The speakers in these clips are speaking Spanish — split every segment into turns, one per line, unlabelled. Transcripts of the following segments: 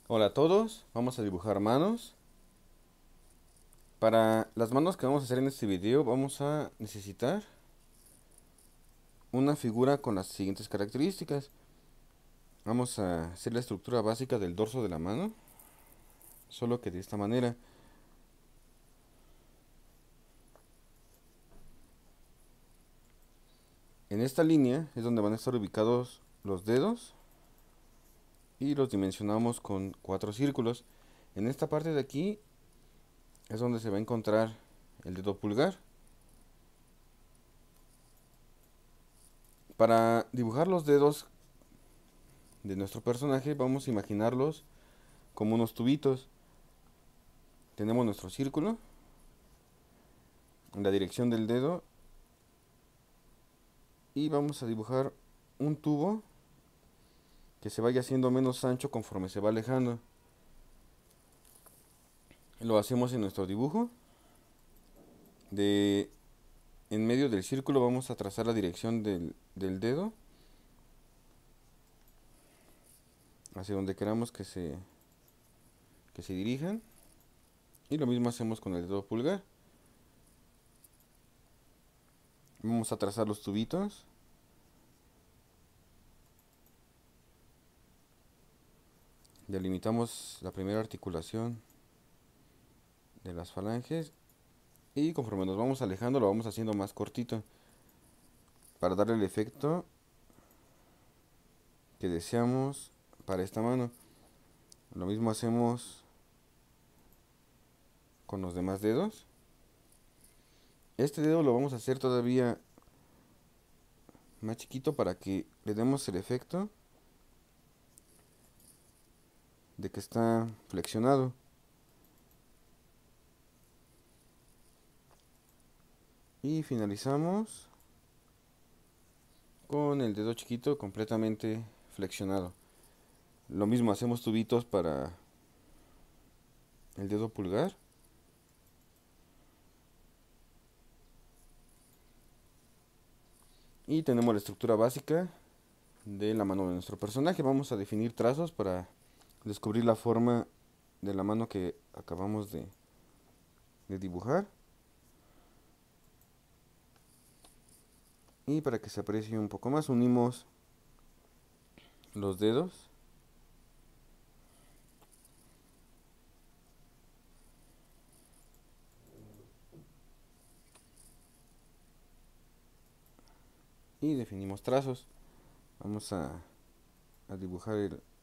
Hola a todos, vamos a dibujar manos. Para las manos que vamos a hacer en este video vamos a necesitar una figura con las siguientes características. Vamos a hacer la estructura básica del dorso de la mano, solo que de esta manera. En esta línea es donde van a estar ubicados los dedos y los dimensionamos con 4 círculos. En esta parte de aquí es donde se va a encontrar el dedo pulgar. Para dibujar los dedos de nuestro personaje vamos a imaginarlos como unos tubitos. Tenemos nuestro círculo en la dirección del dedo y vamos a dibujar un tubo que se vaya haciendo menos ancho conforme se va alejando. Lo hacemos en nuestro dibujo. De en medio del círculo vamos a trazar la dirección del dedo hacia donde queramos que se dirijan. Y lo mismo hacemos con el dedo pulgar. Vamos a trazar los tubitos. Delimitamos la primera articulación de las falanges y conforme nos vamos alejando lo vamos haciendo más cortito para darle el efecto que deseamos para esta mano. Lo mismo hacemos con los demás dedos. Este dedo lo vamos a hacer todavía más chiquito para que le demos el efecto de que está flexionado. Y finalizamos con el dedo chiquito completamente flexionado. Lo mismo hacemos tubitos para el dedo pulgar. Y tenemos la estructura básica de la mano de nuestro personaje. Vamos a definir trazos para descubrir la forma de la mano que acabamos de dibujar. Y para que se aprecie un poco más, unimos los dedos. Y definimos trazos. Vamos a dibujar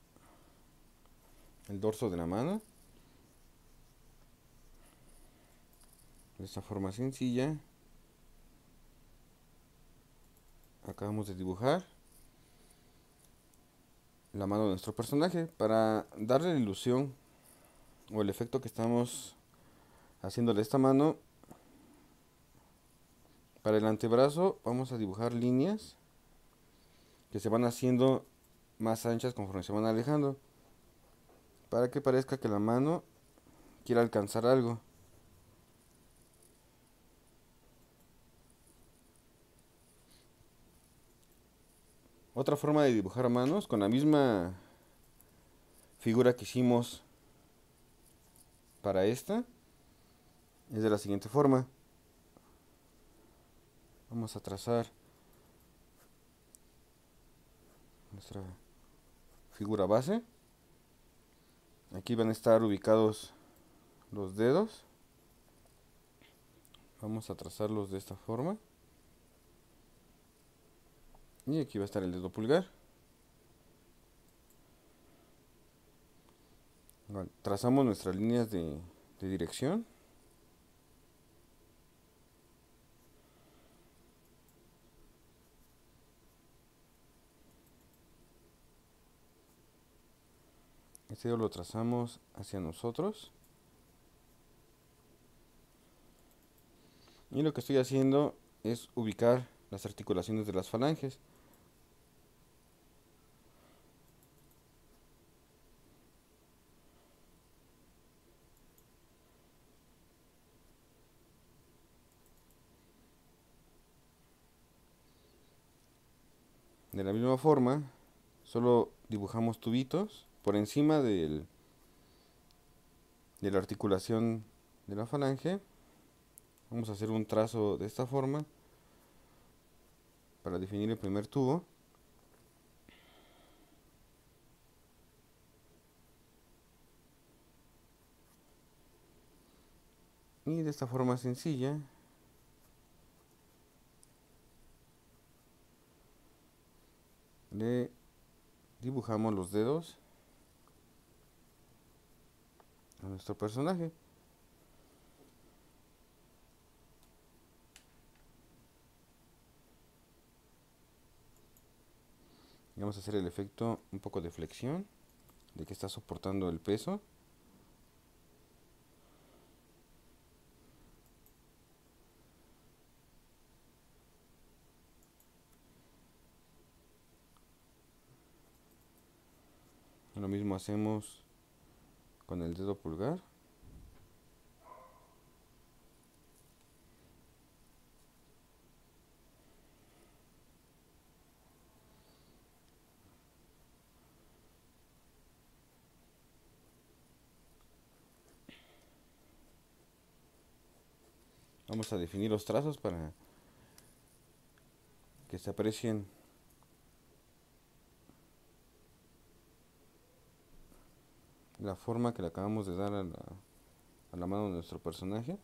el dorso de la mano. De esta forma sencilla. Acabamos de dibujar la mano de nuestro personaje. Para darle la ilusión o el efecto que estamos haciéndole a esta mano, para el antebrazo vamos a dibujar líneas que se van haciendo más anchas conforme se van alejando, para que parezca que la mano quiere alcanzar algo. Otra forma de dibujar manos con la misma figura que hicimos para esta es de la siguiente forma. Vamos a trazar nuestra figura base. Aquí van a estar ubicados los dedos. Vamos a trazarlos de esta forma. Y aquí va a estar el dedo pulgar. Bueno, trazamos nuestras líneas de dirección. Este dedo lo trazamos hacia nosotros. Y lo que estoy haciendo es ubicar las articulaciones de las falanges. De la misma forma, solo dibujamos tubitos por encima del de la articulación de la falange. Vamos a hacer un trazo de esta forma para definir el primer tubo. Y de esta forma sencilla le dibujamos los dedos a nuestro personaje. Y vamos a hacer el efecto un poco de flexión, de que está soportando el peso. Lo mismo hacemos con el dedo pulgar. Vamos a definir los trazos para que se aprecien la forma que le acabamos de dar a la mano de nuestro personaje.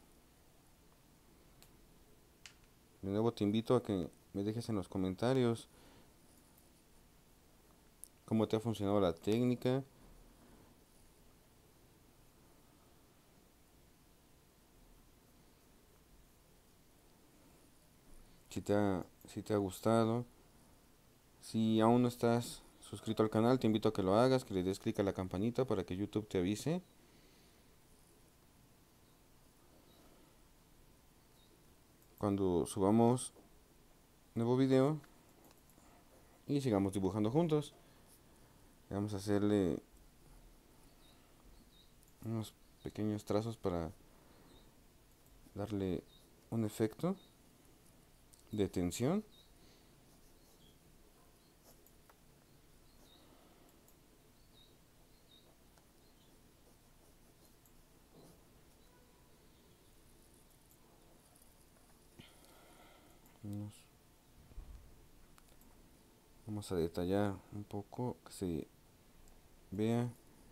De nuevo te invito a que me dejes en los comentarios cómo te ha funcionado la técnica. Si te ha gustado. Si aún no estás suscrito al canal, te invito a que lo hagas, que le des clic a la campanita para que YouTube te avise cuando subamos nuevo video y sigamos dibujando juntos. Vamos a hacerle unos pequeños trazos para darle un efecto de tensión. Vamos a detallar un poco, que se vea.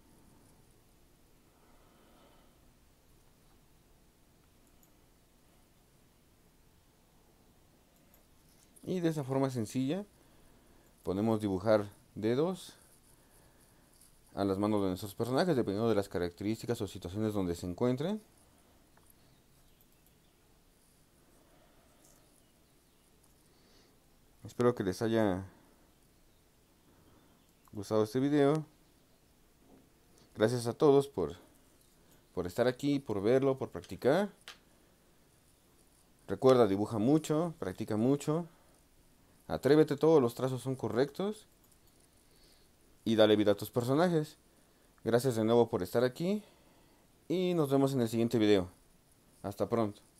Y de esa forma sencilla podemos dibujar dedos a las manos de nuestros personajes, dependiendo de las características o situaciones donde se encuentren. Espero que les haya gustado este video. Gracias a todos por estar aquí, por verlo, por practicar. Recuerda, dibuja mucho, practica mucho. Atrévete, todos los trazos son correctos. Y dale vida a tus personajes. Gracias de nuevo por estar aquí. Y nos vemos en el siguiente video. Hasta pronto.